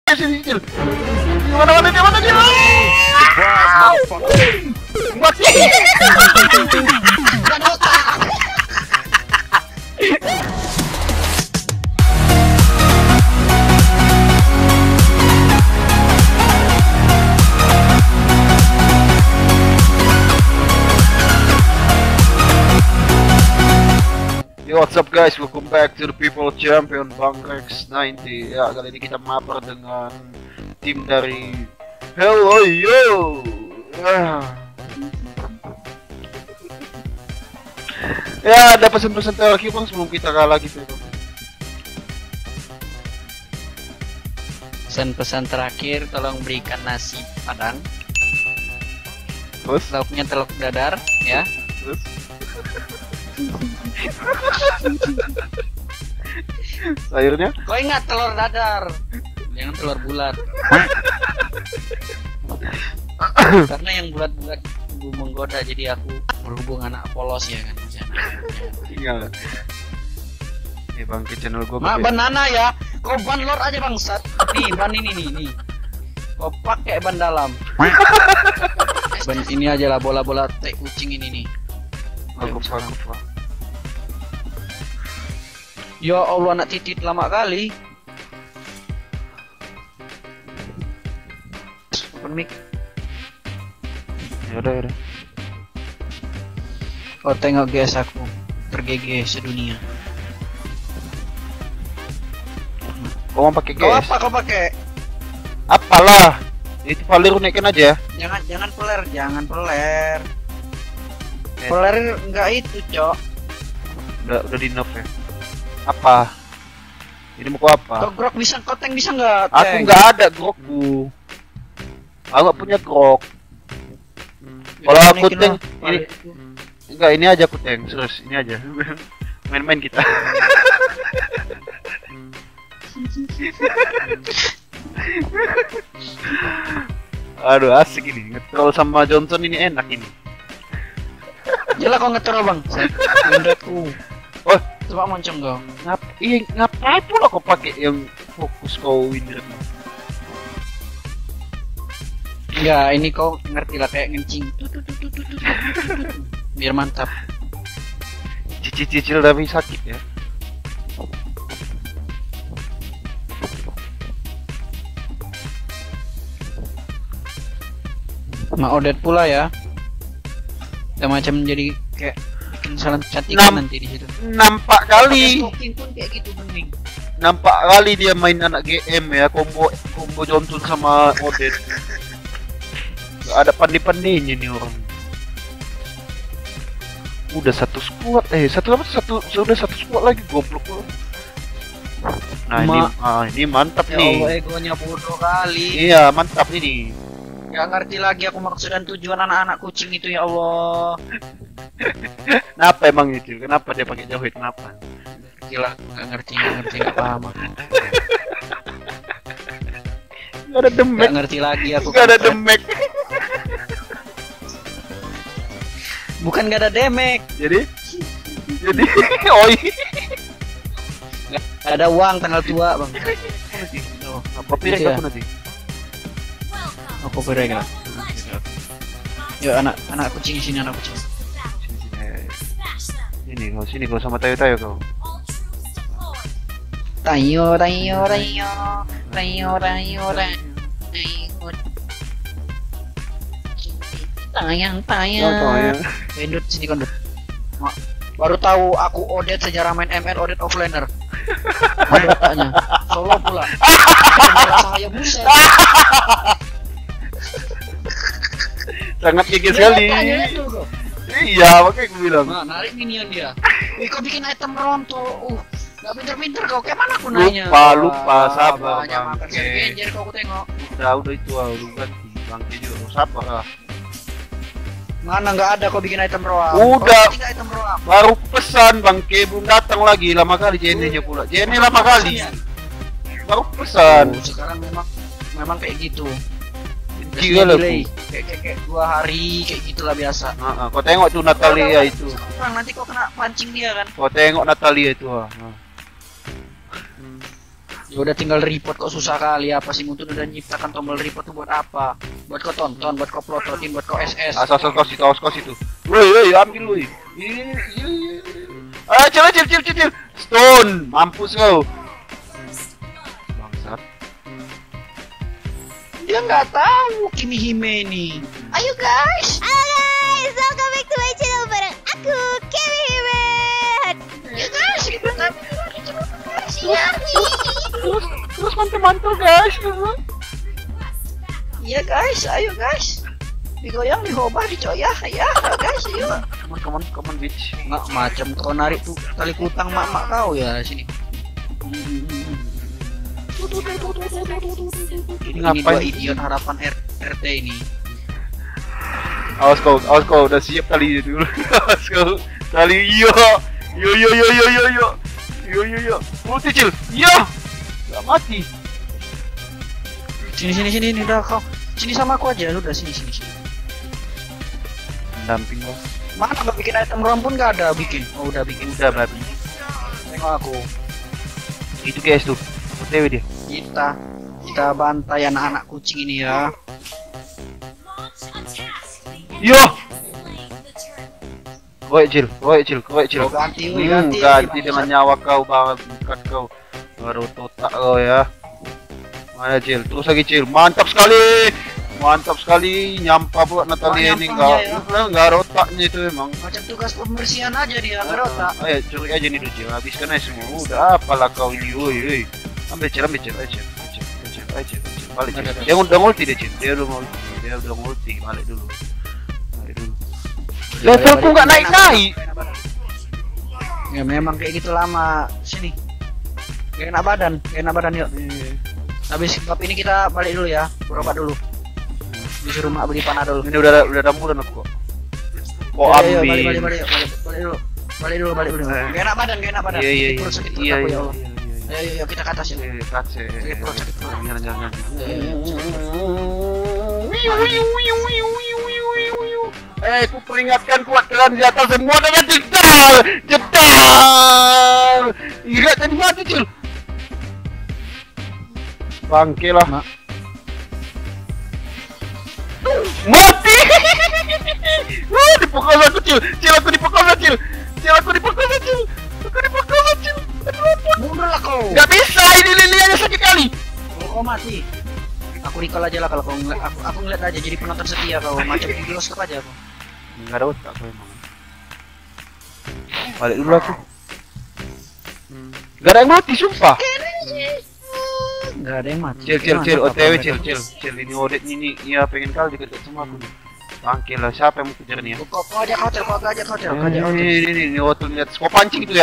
Sini, Cil. Mana dia? Mati. Yo, what's up guys, welcome back to the People Champion Bang Rex 90. Ya, kali ini kita mabar dengan tim dari Hello Yo. Ya, ada pesan-pesan terakhir bang sebelum kita kalah gitu. Pesan-pesan terakhir, tolong berikan nasi padang. Terus? Lauknya telur dadar, ya. Terus? Sayurnya? Kau ingat telur dadar, jangan telur bulat. Karena yang bulat-bulat menggoda, jadi aku berhubung anak polos ya kan. Tinggal. Bang ke channel gua. Mak banana ya, kau ban lor aja bangsat. Nih ban ini. Kau pakai ban dalam. Ban ini aja lah, bola-bola teh kucing ini nih. Bagus. Ya Allah, anak titit lama kali. Open mic. Yaudah. Kau tengok guys, aku tergege sedunia. Kau mau pakai Kau GS? apa kau pakai? Apalah. Itu Valir naikin aja. Jangan peler. Peler enggak itu, Cok. Udah di nerf ya. Apa? Ini mau apa? Kau grok bisa, kau tank bisa enggak? Aku nggak ada grokku. Aku nggak punya grok. Kalau aku tank ini enggak, ini aja aku tank. Serius, ini aja. Main-main kita. Aduh, asik ini. Ngetrol sama Johnson ini enak ini. Jelas kau ngetrol, Bang. Menurutku. Oh, coba moncong kau. Ngapain pula kau pakai yang fokus kau win rate? Enggak, ini kau ngerti lah, kayak ngencing. Biar mantap. Cicil tapi sakit ya. Mak Odet pula ya. Kita macam jadi kayak bikin salam cantikan nanti di situ. Nampak kali. Smoking pun kayak gitu bening. Nampak kali dia main anak GM ya, combo Johnson sama Odet. Gak ada pandai-pandainya nih orang. Udah satu squad, sudah satu squad lagi, goblok lu. Nah, ini mantap ya nih. Allah, egonya bodoh kali. Iya, mantap ini. Gak ngerti lagi aku maksud dan tujuan anak-anak kucing itu, ya Allah. Kenapa emang itu? Kenapa dia pakai jauhit? Kenapa? Gila, gak ngerti, gak paham aku. Gak ada demek. Gak ngerti lagi aku. Gak ada demek. Bukan gak ada demek. Jadi oi. Gak ada uang tanggal tua, Bang. Apa pirek aku nanti? Aku pirek lah. Yuk anak kucing sini, anak kucing. Sini kau sama Tayo kau. Tayo. Tayang. Pendut sini kondut. Baru tahu aku Odet sejarah main ML Odet offlaner. Ada tanya. Solo pula. Saya buset. Sangat gigih sekali. Iya, makanya gue bilang. Nah, narik minion dia. Kau bikin item ronto. Gak pinter-pinter kau. Kayak mana aku nanya? Lupa, sabar. Banyak makan genjer kau aku tengok. Udah itu udah ganti. Bangke juga sabar lah. Mana nggak ada kau bikin item roam? Udah. Item roam. Baru pesan Bangke, belum datang lagi, lama kali JN-nya pula. JN lama kali. Baru pesan. Sekarang memang kayak gitu. Gila lah. Kayak 2 hari kayak gitulah biasa. Kau tengok tuh Natalia itu. Nanti kau kena pancing dia kan. Kau tengok Natalia itu. Ya udah tinggal report kok susah kali apa sih Muntun udah nyiptakan tombol report tuh buat apa? Buat kau tonton, buat kau plototin, buat kau SS. Asal kos itu. Woi, ambil woi. Ah, cil. Stone, mampus kau. Bangsat. Dia nggak tahu Kimi Hime nih. Ayo guys, welcome back to my channel bareng aku, Kimi Hime. ya guys, kita Terus mantul guys. Iya guys, ayo guys. Digoyang, dihobah, dicoyah, ya guys, ayo. Come on bitch. Nggak macam kau narik tuh tali kutang mak kau ya sini. Ini dua idiot harapan RT ini. Awas kau udah siap kali dulu. Awas kau. Kali yo. Multi cil. Yo. Gak mati. Sini udah kau. Sini sama aku aja, lu udah sini. Damping bos. Mana nggak bikin item rom pun nggak ada bikin. Oh udah bikin. Udah babi. Tengok aku. Itu guys tuh. OTW dia. Kita bantai anak-anak kucing ini ya. Yo. Kowe cil. Kau ganti dengan nyawa kau bukan kau. Baru totak kau ya. Mana cil? Terus lagi cil. Mantap sekali. Nyampah buat Natalia ini enggak rotaknya itu emang. Macam tugas pembersihan aja dia nggak rotak. Ayo curi aja nih Cil. Habiskan aja semua. Udah apalah kau ini. Woi. Ambil cil. Balik Cil. Dia udah ngulti dia Cil. Dia udah ngulti. Balik dulu. Levelku nggak naik. Ya memang kayak gitu lama sini. Kayak enak badan yuk. Habis bab ini kita balik dulu ya, berobat dulu. Disuruh mak beli panadol. Ini udah damuran aku kok. Kok ambil. Balik dulu. Kayak enak badan. Iya. Perut sakit perut aku, ya Allah. Ayo kita ke atas ya. Sakit perut. Jangan. Ku peringatkan kuat kalian di atas semua dengan jedar. Iya tadi mati Cil. Bangke lah. Mati. Dipukul aku Cil. Aku dipukul Cil. Mundur lah kau. Gak bisa, ini lilianya sakit kali. Kau mati. Aku recall aja lah kalau kau ngeliat. Aku ngeliat aja jadi penonton setia kau. Macam di bioskop aja aku. Nggak ada otak aku emang. Balik dulu aku. Gak ada yang mati, sumpah. Nggak ada yang mati. Cil, OTW Cil. Ini Odet ini, ya pengen kali deket sama aku nih. Bangke lah, siapa yang mau kejar nih ya? Kau ajak hotel. Ini hotel lihat. Kau pancing tuh ya.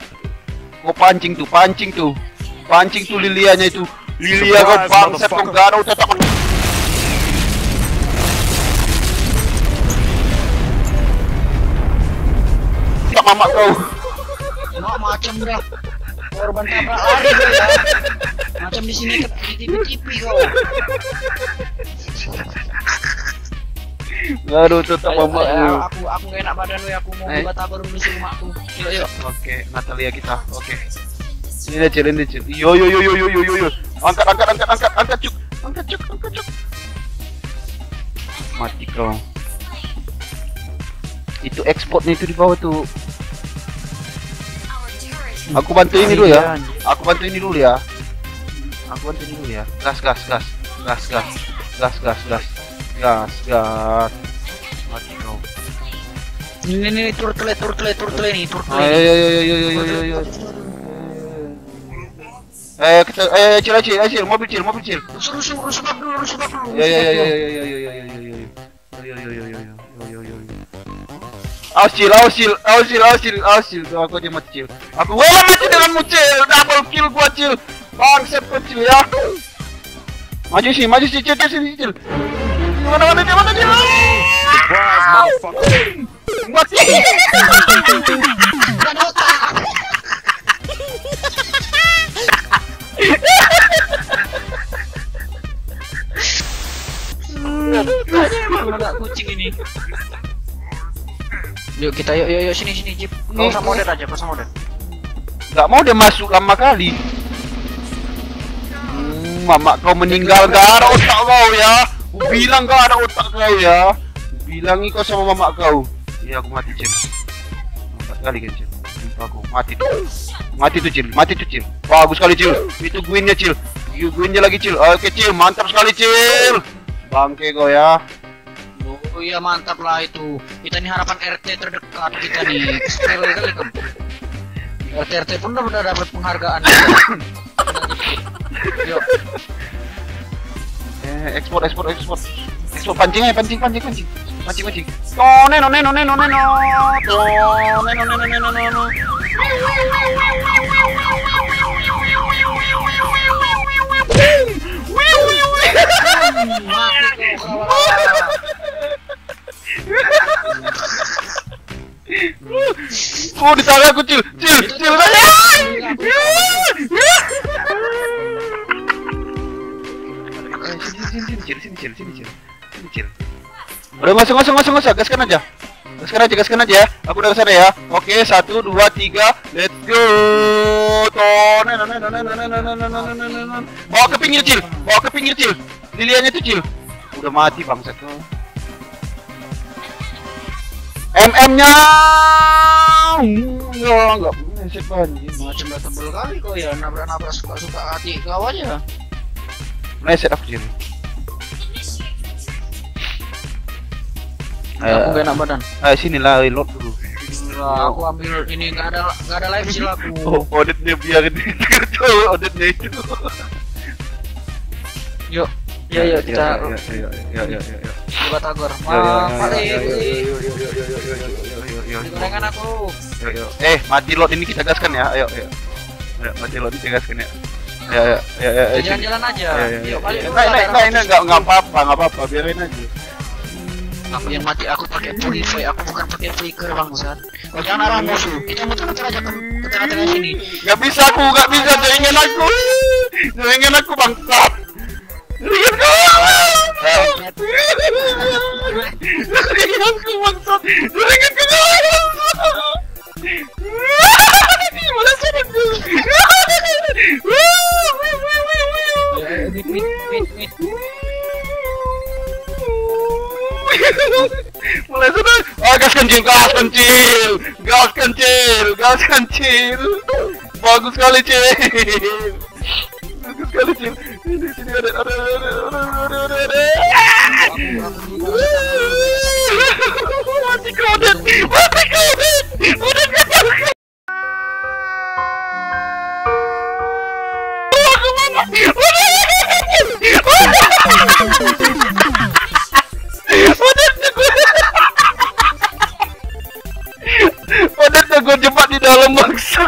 Pancing tuh lilianya itu. Lilia kau bangsat kau gak ada otak. Tak mamak kau. Macam dah. Korban tabrak lari kau ya. Macam di sini di TV kau. Gak ada otak mamak kau. Aku gak enak badan lu ya. Aku mau buka tabur dulu di rumahku. Yuk. Oke, Natalia kita. Oke. Ini Cil. Yo. Angkat cuk. Mati kau. Itu ekspornya itu di bawah tuh. Aku bantu ini dulu ya. Gas. Mati kau. Ini turtle nih. Ayo. Cil, mobil Cil. Rusuh dulu. Yo. Awas Cil. Aku aja mati Cil. Aku mati denganmu Cil. Double kill gua Cil. Bangsat kau Cil ya. Maju sih Cil. Mana dia? Surprise, motherfucker. Mati. Ada kucing ini. Yuk kita yuk sini Jeep. Kau sama Odet aja, Gak mau dia masuk lama kali. Mama kau meninggal, gak ada otak kau ya. Aku bilang gak ada otak kau ya. Bilangi kau sama mama kau. Iya aku mati Cil. 4 kali kan Cil. Aku mati tuh. Mati tuh Cil. Bagus sekali Cil. Itu guinnya Cil. Guinnya lagi Cil. Oke Cil, mantap sekali Cil. Bangke kau ya. Oh iya mantap lah itu. Kita nih harapan RT terdekat kita nih. Sekali kali kan. RT pun udah dapat penghargaan. Yuk. Ekspor pancing. Neno. Oh, ditangkap aku Cil. Sini. Udah masuk. Gaskan aja. Aku udah kesana ya. Oke, 1, 2, 3, let's go. Bawa ke pinggir Cil. Liliannya tuh Cil. Udah mati bangsat tuh. MM-nya. Enggak punya set banjir. Macam udah tebel kali kok ya, nabrak suka hati kau aja. Meleset aku Cil. Aku gak enak badan. Sini lah, reload dulu. Wah, aku ambil ini nggak ada live skill aku. Oh, auditnya biarin itu, auditnya itu. Yuk, ya kita Ya. buka tagor. Gorengan aku. Yo. Mati lot ini kita gaskan ya. Ayo. Mati lot kita gaskan ya. Ya. Jalan-jalan aja. Yuk, balik dulu. Nah, enggak apa-apa, biarin aja. Aku yang mati, aku pakai purify, aku bukan pakai flicker bangsat. Jangan arah musuh, kita muter-muter aja ke tengah-tengah sini. Gak bisa, jaringan aku bangsat. Mulai sudah. Gas kencil. Bagus sekali Cil. Ini sini ada. Mati krodet. Udah gue jebak di dalam bangsa.